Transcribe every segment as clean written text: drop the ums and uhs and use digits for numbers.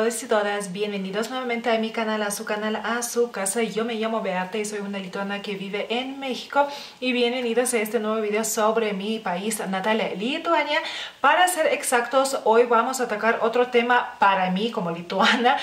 todos y todas, bienvenidos nuevamente a mi canal, a su canal, a su casa. Yo me llamo Beata y soy una lituana que vive en México y bienvenidos a este nuevo video sobre mi país natal, Lituania. Para ser exactos, hoy vamos a tocar otro tema para mí como lituana,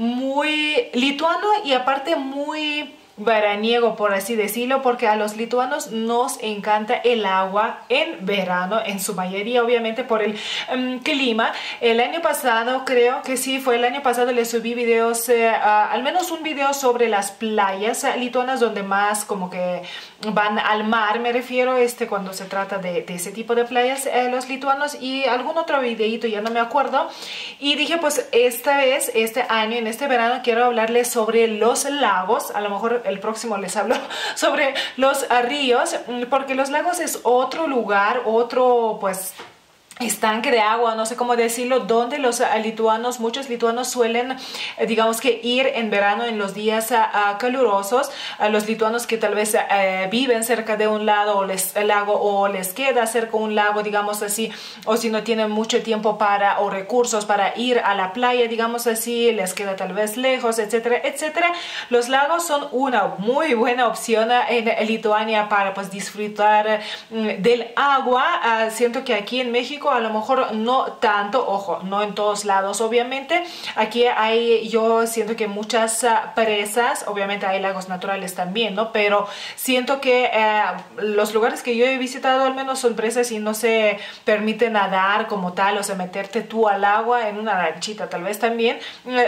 muy lituano y aparte muy veraniego, por así decirlo, porque a los lituanos nos encanta el agua en verano, en su mayoría, obviamente por el clima. El año pasado, creo que sí, fue el año pasado, les subí videos, al menos un video sobre las playas lituanas donde más como que van al mar, me refiero, cuando se trata de ese tipo de playas, los lituanos, y algún otro videito, ya no me acuerdo, y dije pues esta vez, este año, en este verano, quiero hablarles sobre los lagos. A lo mejor el próximo les hablo sobre los ríos, porque los lagos es otro lugar, otro pues estanque de agua, no sé cómo decirlo, donde los lituanos, muchos lituanos suelen, digamos que ir en verano en los días calurosos. Los lituanos que tal vez viven cerca de un lago o les queda cerca un lago, digamos así, o si no tienen mucho tiempo o recursos para ir a la playa, digamos así, les queda tal vez lejos, etcétera, etcétera. Los lagos son una muy buena opción en Lituania para pues disfrutar del agua. Siento que aquí en México a lo mejor no tanto, ojo, no en todos lados, obviamente. Aquí yo siento que muchas presas, obviamente hay lagos naturales también, ¿no? Pero siento que los lugares que yo he visitado al menos son presas y no se permite nadar como tal, o sea, meterte tú al agua en una lanchita, tal vez también.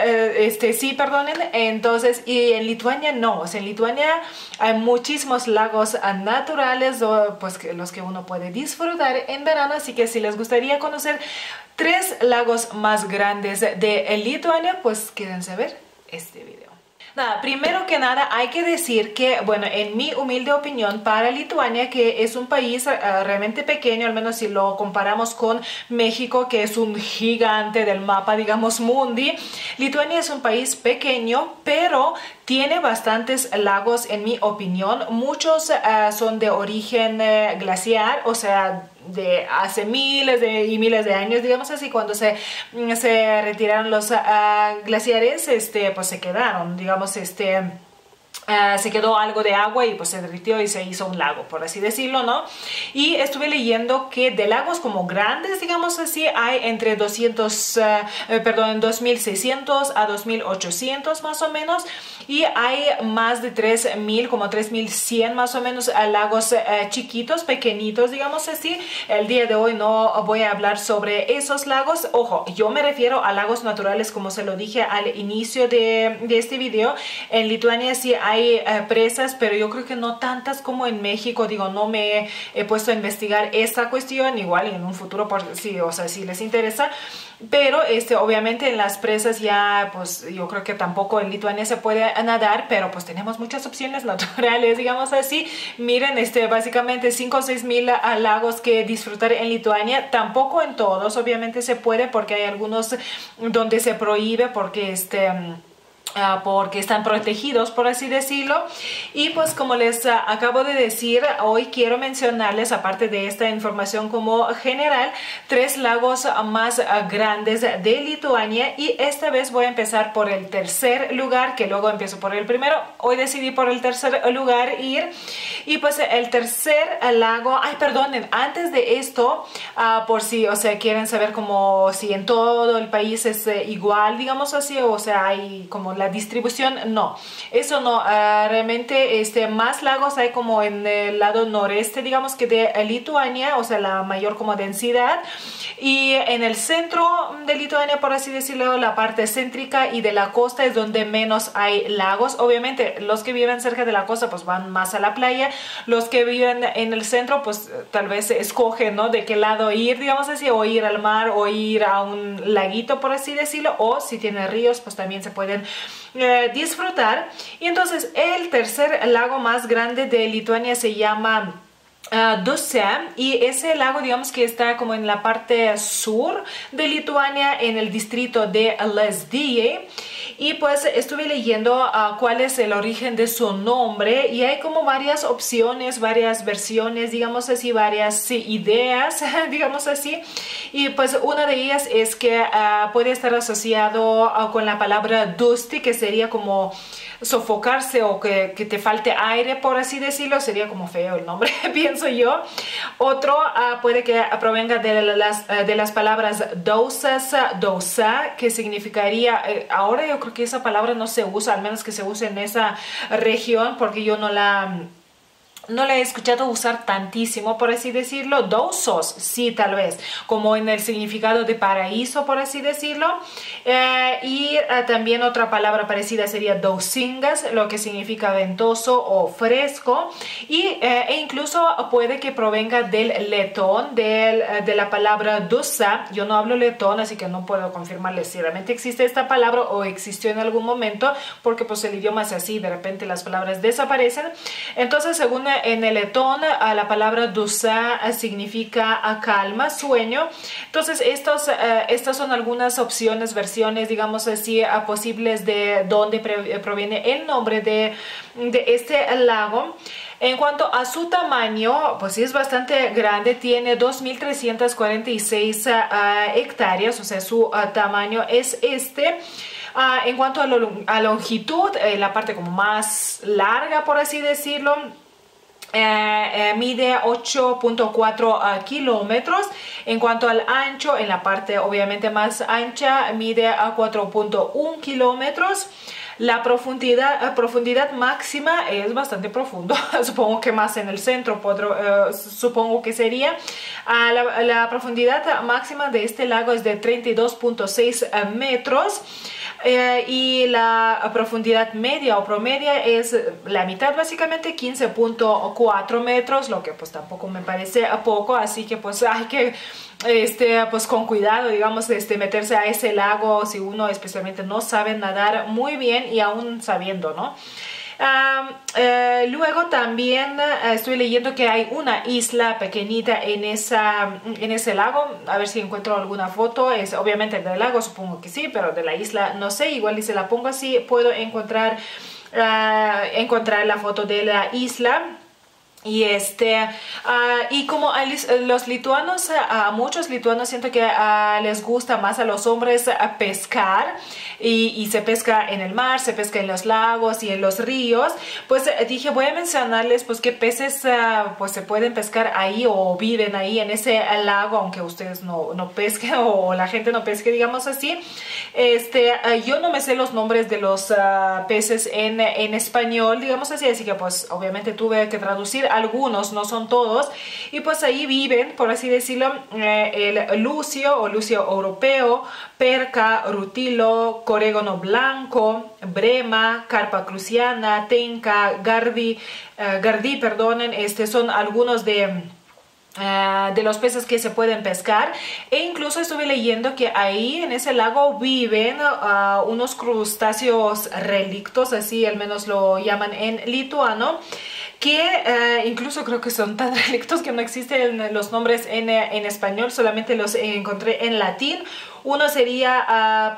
Sí, perdonen. Entonces, y en Lituania no, o sea, en Lituania hay muchísimos lagos naturales, pues los que uno puede disfrutar en verano, así que si les gustaría conocer 3 lagos más grandes de Lituania, pues quédense a ver este video. Nada, primero que nada hay que decir que, bueno, en mi humilde opinión, para Lituania, que es un país realmente pequeño, al menos si lo comparamos con México, que es un gigante del mapa, digamos, mundi, Lituania es un país pequeño, pero tiene bastantes lagos, en mi opinión. Muchos son de origen glaciar, o sea, de hace miles y miles de años, digamos así, cuando se retiraron los glaciares, pues se quedaron, digamos, se quedó algo de agua y pues se derritió y se hizo un lago, por así decirlo, ¿no? Y estuve leyendo que de lagos como grandes, digamos así, hay entre 2.600 a 2.800 más o menos, y hay más de 3.000, como 3.100 más o menos, lagos chiquitos, pequeñitos, digamos así. El día de hoy no voy a hablar sobre esos lagos. Ojo, yo me refiero a lagos naturales, como se lo dije al inicio de este video. En Lituania sí hay presas, pero yo creo que no tantas como en México. Digo, no me he puesto a investigar esta cuestión, igual en un futuro, sí, o sea, si les interesa. Pero obviamente en las presas ya, pues yo creo que tampoco en Lituania se puede nadar, pero pues tenemos muchas opciones naturales, digamos así. Miren, básicamente 5 o 6 mil lagos que disfrutar en Lituania. Tampoco en todos, obviamente se puede, porque hay algunos donde se prohíbe, porque porque están protegidos, por así decirlo. Y pues como les acabo de decir, hoy quiero mencionarles, aparte de esta información como general, 3 lagos más grandes de Lituania, y esta vez voy a empezar por el tercer lugar, que luego empiezo por el primero. Hoy decidí por el tercer lugar ir, y pues el tercer lago, perdonen, antes de esto, por si, o sea, quieren saber como si en todo el país es igual, digamos así, o sea, hay como la distribución, no, eso no, realmente más lagos hay como en el lado noreste, digamos que de Lituania, o sea, la mayor como densidad, y en el centro de Lituania, por así decirlo, la parte céntrica y de la costa es donde menos hay lagos. Obviamente los que viven cerca de la costa pues van más a la playa, los que viven en el centro pues tal vez escogen, ¿no?, de qué lado ir, digamos así, o ir al mar o ir a un laguito, por así decirlo, o si tiene ríos pues también se pueden disfrutar. Y entonces el tercer lago más grande de Lituania se llama Duse, y ese lago digamos que está como en la parte sur de Lituania, en el distrito de Lazdijai. Y pues estuve leyendo cuál es el origen de su nombre y hay como varias opciones, varias versiones, digamos así, varias ideas, digamos así. Y pues una de ellas es que puede estar asociado con la palabra dusti, que sería como sofocarse o que te falte aire, por así decirlo. Sería como feo el nombre, pienso yo. Otro puede que provenga de las palabras dousas, dousa, que significaría, ahora yo creo que esa palabra no se usa, al menos que se use en esa región, porque yo no la he escuchado usar tantísimo, por así decirlo. Dousos, sí, tal vez, como en el significado de paraíso, por así decirlo. También otra palabra parecida sería dousingas, lo que significa ventoso o fresco. E incluso puede que provenga del letón, de la palabra dusa. Yo no hablo letón, así que no puedo confirmarles si realmente existe esta palabra o existió en algún momento, porque pues el idioma es así, de repente las palabras desaparecen. Entonces, según en el letón, la palabra dusa significa calma, sueño. Entonces estas son algunas opciones, versiones, digamos así, posibles de dónde proviene el nombre de este lago. En cuanto a su tamaño, pues sí es bastante grande, tiene 2.346 hectáreas, o sea, su tamaño es este. En cuanto a longitud, la parte como más larga, por así decirlo, mide 8.4 kilómetros. En cuanto al ancho, en la parte obviamente más ancha, mide 4.1 kilómetros. La profundidad máxima es bastante profundo, supongo que más en el centro, supongo que sería. La profundidad máxima de este lago es de 32.6 metros. Y la profundidad media o promedia es la mitad, básicamente 15.4 metros, lo que pues tampoco me parece poco, así que pues hay que pues con cuidado, digamos, meterse a ese lago si uno especialmente no sabe nadar muy bien, y aún sabiendo, ¿no? Luego también estoy leyendo que hay una isla pequeñita en ese lago. A ver si encuentro alguna foto. Es obviamente del lago, supongo que sí, pero de la isla no sé. Igual y se la pongo así, puedo encontrar la foto de la isla. Y como los lituanos, a muchos lituanos siento que les gusta más a los hombres pescar, y se pesca en el mar, se pesca en los lagos y en los ríos, pues dije voy a mencionarles pues qué peces pues se pueden pescar ahí o viven ahí en ese lago, aunque ustedes no pesquen o la gente no pesque, digamos así. Yo no me sé los nombres de los peces en español, digamos así que pues obviamente tuve que traducir algunos, no son todos, y pues ahí viven, por así decirlo, el lucio o lucio europeo, perca, rutilo, corégono blanco, brema, carpa cruciana, tenca, gardí, perdonen. Son algunos de los peces que se pueden pescar. E incluso estuve leyendo que ahí en ese lago viven unos crustáceos relictos, así al menos lo llaman en lituano, que incluso creo que son tan relictos que no existen los nombres en español, solamente los encontré en latín. Uno sería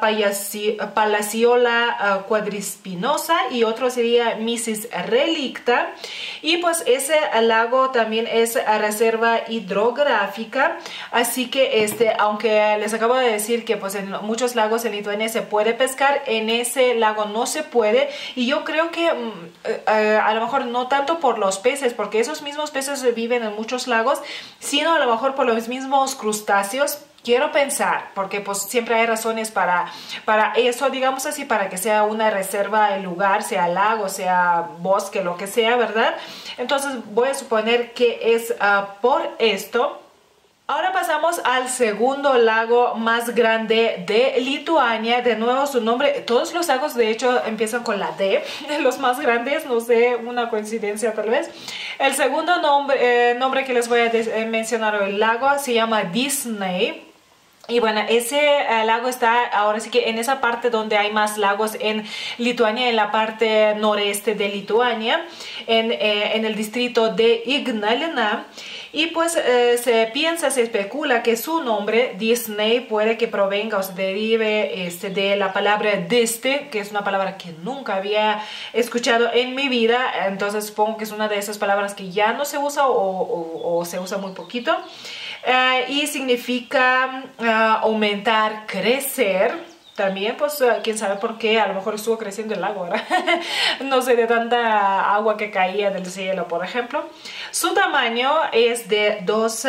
Palaciola quadrispinosa y otro sería Mysis relicta. Y pues ese lago también es reserva hidrográfica, así que aunque les acabo de decir que pues en muchos lagos en Lituania se puede pescar, en ese lago no se puede. Y yo creo que a lo mejor no tanto por los peces, porque esos mismos peces viven en muchos lagos, sino a lo mejor por los mismos crustáceos. Quiero pensar, porque pues siempre hay razones para eso, digamos así, para que sea una reserva el lugar, sea lago, sea bosque, lo que sea, ¿verdad? Entonces voy a suponer que es por esto. Ahora pasamos al segundo lago más grande de Lituania. De nuevo su nombre, todos los lagos de hecho empiezan con la D, los más grandes, no sé, una coincidencia tal vez. El segundo nombre que les voy a mencionar, el lago, se llama Disney. Y bueno, ese lago está ahora sí que en esa parte donde hay más lagos en Lituania, en la parte noreste de Lituania, en el distrito de Ignalina. Y pues se especula que su nombre, Disney, puede que provenga o se derive de la palabra diste, que es una palabra que nunca había escuchado en mi vida. Entonces supongo que es una de esas palabras que ya no se usa o se usa muy poquito. Y significa aumentar, crecer. También, pues, quién sabe por qué, a lo mejor estuvo creciendo el lago, ¿verdad? No sé, de tanta agua que caía del cielo, por ejemplo. Su tamaño es de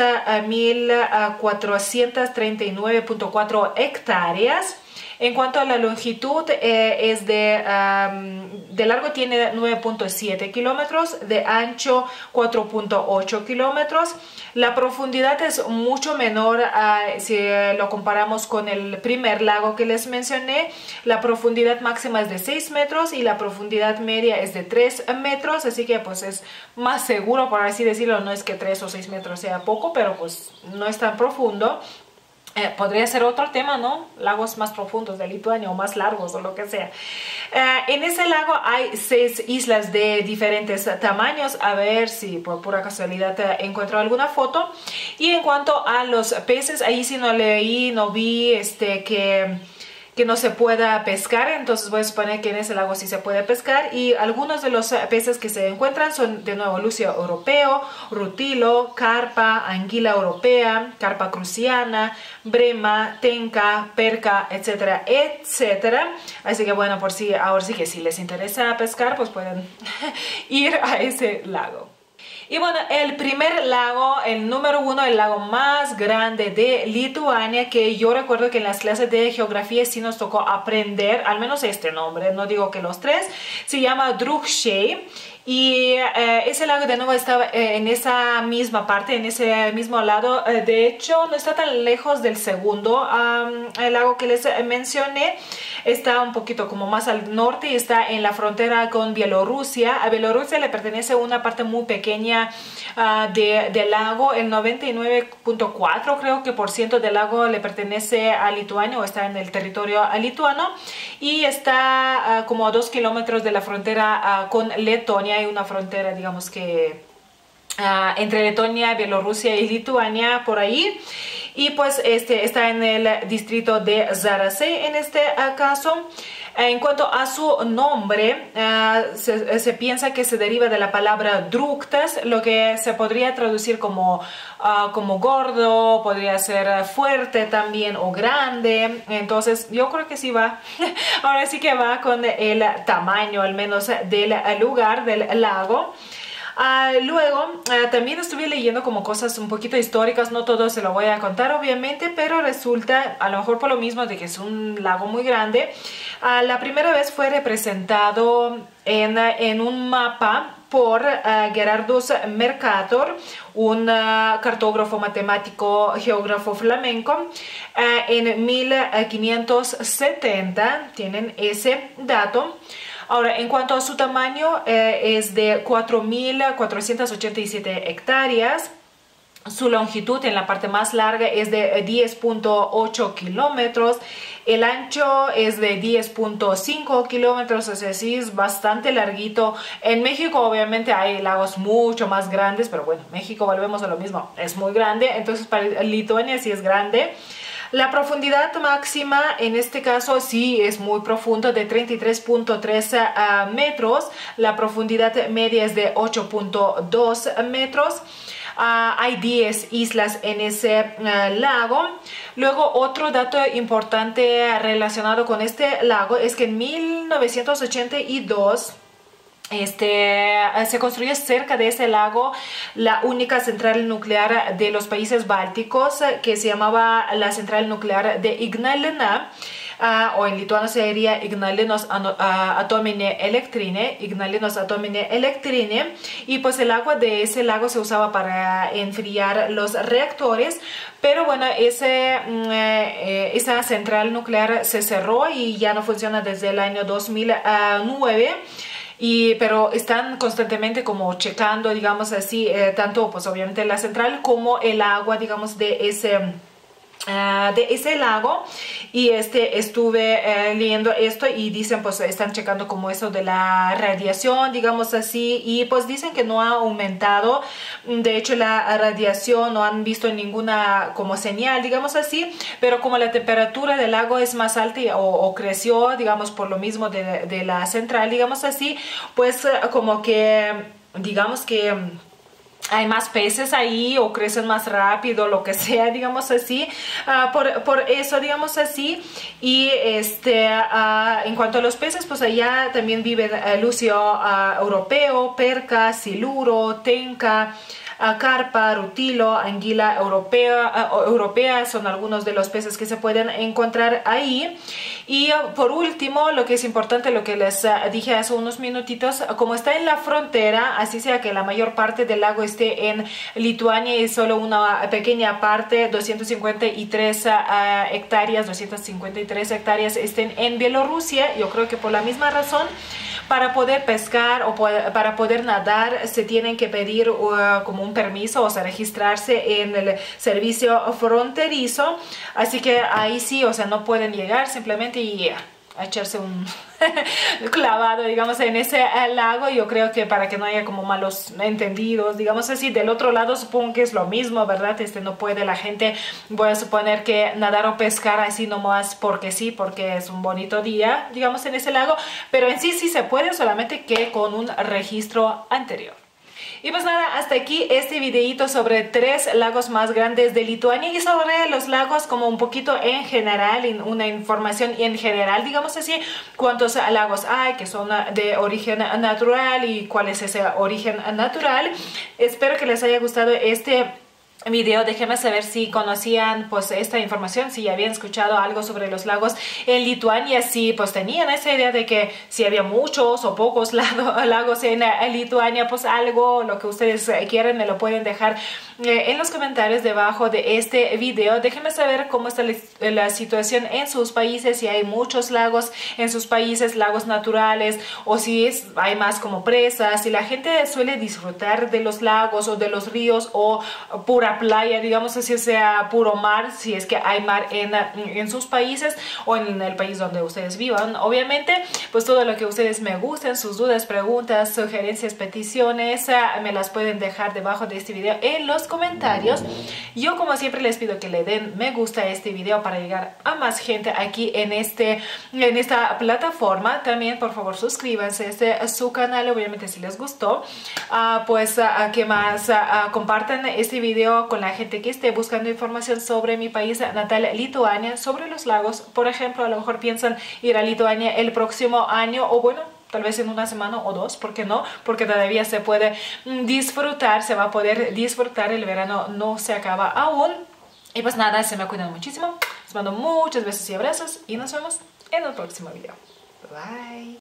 2.439.4 hectáreas. En cuanto a la longitud, es de largo tiene 9.7 kilómetros, de ancho 4.8 kilómetros. La profundidad es mucho menor si lo comparamos con el primer lago que les mencioné. La profundidad máxima es de 6 metros y la profundidad media es de 3 metros, así que pues es más seguro, por así decirlo. No es que 3 o 6 metros sea poco, pero pues no es tan profundo. Podría ser otro tema, ¿no? Lagos más profundos de Lituania o más largos o lo que sea. En ese lago hay 6 islas de diferentes tamaños. A ver si por pura casualidad encuentro alguna foto. Y en cuanto a los peces, ahí sí no leí, no vi que no se pueda pescar, entonces voy a suponer que en ese lago sí se puede pescar. Y algunos de los peces que se encuentran son de nuevo lucio europeo, rutilo, carpa, anguila europea, carpa cruciana, brema, tenca, perca, etcétera, etcétera. Así que bueno, por si ahora sí que si les interesa pescar, pues pueden ir a ese lago. Y bueno, el primer lago, el número 1, el lago más grande de Lituania, que yo recuerdo que en las clases de geografía sí nos tocó aprender, al menos este nombre, no digo que los 3, se llama Drūkšiai. Y ese lago de nuevo estaba en esa misma parte, en ese mismo lado. De hecho, no está tan lejos del segundo el lago que les mencioné. Está un poquito como más al norte y está en la frontera con Bielorrusia. A Bielorrusia le pertenece una parte muy pequeña del lago. El 99.4 creo que por ciento del lago le pertenece a Lituania o está en el territorio lituano. Y está como a 2 kilómetros de la frontera con Letonia. Hay una frontera, digamos que entre Letonia, Bielorrusia y Lituania por ahí. Y pues está en el distrito de Zarasai en este caso. En cuanto a su nombre, se piensa que se deriva de la palabra druktas, lo que se podría traducir como gordo, podría ser fuerte también o grande. Entonces yo creo que sí va, ahora sí que va con el tamaño al menos del lugar, del lago. Luego también estuve leyendo como cosas un poquito históricas, no todo se lo voy a contar obviamente, pero resulta, a lo mejor por lo mismo de que es un lago muy grande, la primera vez fue representado en un mapa por Gerardus Mercator, un cartógrafo matemático, geógrafo flamenco, en 1570, tienen ese dato. Ahora, en cuanto a su tamaño, es de 4.487 hectáreas. Su longitud en la parte más larga es de 10.8 kilómetros. El ancho es de 10.5 kilómetros, o sea, sí es bastante larguito. En México obviamente hay lagos mucho más grandes, pero bueno, México volvemos a lo mismo, es muy grande. Entonces para Lituania sí es grande. La profundidad máxima en este caso sí es muy profundo, de 33.3 metros. La profundidad media es de 8.2 metros. Hay 10 islas en ese lago. Luego otro dato importante relacionado con este lago es que en 1982 se construyó cerca de ese lago la única central nuclear de los países bálticos, que se llamaba la central nuclear de Ignalina, o en lituano sería Ignalinos Atominė Elektrinė, y pues el agua de ese lago se usaba para enfriar los reactores, pero bueno, esa central nuclear se cerró y ya no funciona desde el año 2009. Pero están constantemente como checando, digamos así, tanto pues obviamente la central como el agua, digamos, de de ese lago, y estuve leyendo esto y dicen, pues están checando como eso de la radiación, digamos así, y pues dicen que no ha aumentado. De hecho, la radiación no han visto ninguna como señal, digamos así, pero como la temperatura del lago es más alta o creció, digamos, por lo mismo de la central, digamos así, pues como que digamos que hay más peces ahí o crecen más rápido, lo que sea, digamos así, por eso, digamos así. Y en cuanto a los peces, pues allá también viven lucio europeo, perca, siluro, tenca, carpa, rutilo, anguila europea, son algunos de los peces que se pueden encontrar ahí. Y por último, lo que es importante, lo que les dije hace unos minutitos, como está en la frontera, así sea que la mayor parte del lago esté en Lituania y solo una pequeña parte, 253 hectáreas estén en Bielorrusia. Yo creo que por la misma razón, para poder pescar o para poder nadar se tienen que pedir como un permiso, o sea, registrarse en el servicio fronterizo. Así que ahí sí, o sea, no pueden llegar simplemente y a echarse un clavado, digamos, en ese lago. Yo creo que para que no haya como malos entendidos, digamos así. Del otro lado supongo que es lo mismo, ¿verdad? No puede la gente, voy a suponer, que nadar o pescar así nomás porque sí, porque es un bonito día, digamos, en ese lago, pero en sí se puede, solamente que con un registro anterior. Y pues nada, hasta aquí este videito sobre 3 lagos más grandes de Lituania y sobre los lagos como un poquito en general, una información en general, digamos así, cuántos lagos hay que son de origen natural y cuál es ese origen natural. Espero que les haya gustado este video. Déjenme saber si conocían pues esta información, si habían escuchado algo sobre los lagos en Lituania, si pues tenían esa idea de que si había muchos o pocos lagos en Lituania. Pues algo, lo que ustedes quieran, me lo pueden dejar en los comentarios debajo de este video. Déjenme saber cómo está la situación en sus países, si hay muchos lagos en sus países, lagos naturales, o si hay más como presas, si la gente suele disfrutar de los lagos o de los ríos o pura playa, digamos así, sea puro mar, si es que hay mar en sus países o en el país donde ustedes vivan. Obviamente, pues todo lo que ustedes me gusten, sus dudas, preguntas, sugerencias, peticiones, me las pueden dejar debajo de este video en los comentarios. Yo, como siempre, les pido que le den me gusta a este video para llegar a más gente aquí en esta plataforma. También, por favor, suscríbanse a su canal, obviamente, si les gustó. Pues que más compartan este video con la gente que esté buscando información sobre mi país natal, Lituania, sobre los lagos. Por ejemplo, a lo mejor piensan ir a Lituania el próximo año, o bueno, tal vez en una semana o dos, ¿por qué no? Porque todavía se puede disfrutar, se va a poder disfrutar, el verano no se acaba aún. Y pues nada, se me cuidan muchísimo, les mando muchos besos y abrazos y nos vemos en el próximo video. Bye.